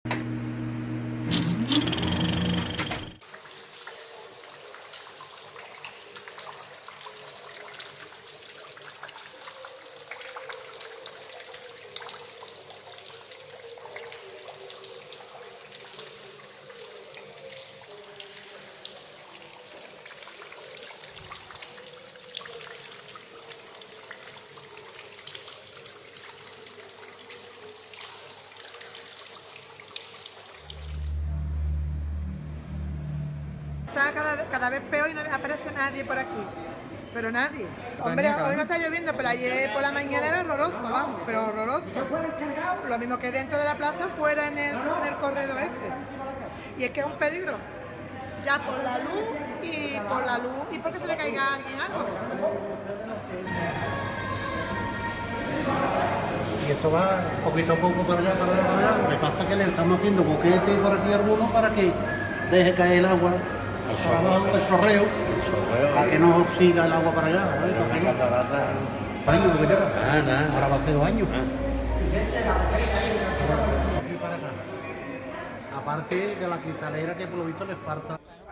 Está cada vez peor y no aparece nadie por aquí. Pero nadie. Hombre, hoy no está lloviendo, pero ayer por la mañana era horroroso, vamos, pero horroroso. Lo mismo que dentro de la plaza, fuera en el corredor ese. Y es que es un peligro. Ya por la luz y porque se le caiga a alguien algo. Y esto va poquito a poco para allá, para allá, para allá. Lo que pasa es que le estamos haciendo boquete por aquí a algunos para que deje caer el agua. El sorreo, para que no siga el agua para allá. ¿Años lo que lleva? Ahora va a ser 2 años. Aparte de la cristalera que por lo visto les falta.